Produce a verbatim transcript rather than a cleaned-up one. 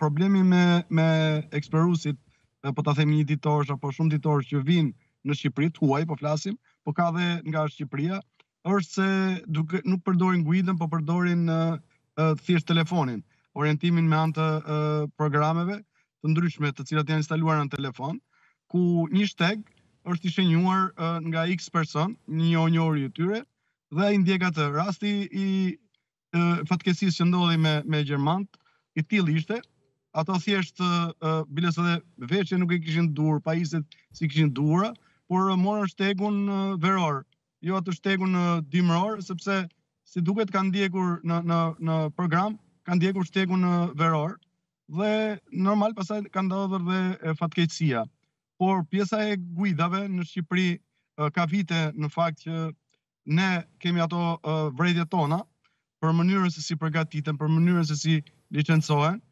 problemi me, me eksperusit, po ta themi një ditorësh apo shumë ditorësh që vinë në Shqipëri, huaj po flasim, po ka dhe nga Shqipëria, është se duke, nuk përdorin guidën, po përdorin uh, uh, thjesht telefonin, orientimin me anë të uh, programeve të ndryshme të cilat janë instaluara në telefon, ku një shteg është i shenjuar uh, nga X person, një njohuri i tyre, dhe ai ndjek atë. Rasti i uh, fatkeqësisë që ndodhi me me gjermant, i tillë ishte, ato thjesht uh, biles edhe veçe nuk e kishin dur, pajisjet si kishin dura, por uh, morën shtegun uh, veror, jo atë shtegun uh, dimror, sepse si duket kanë ndjekur në në në program, kanë ndjekur shtegun uh, veror dhe normal pastaj ka ndodhur dhe fatkeqësia. Por pjesa e guidave në Shqipëri uh, ka vite në fakt që ne kemi ato uh, vërejtjet tona për mënyrën se si përgatiten, për mënyrën se si licencohen,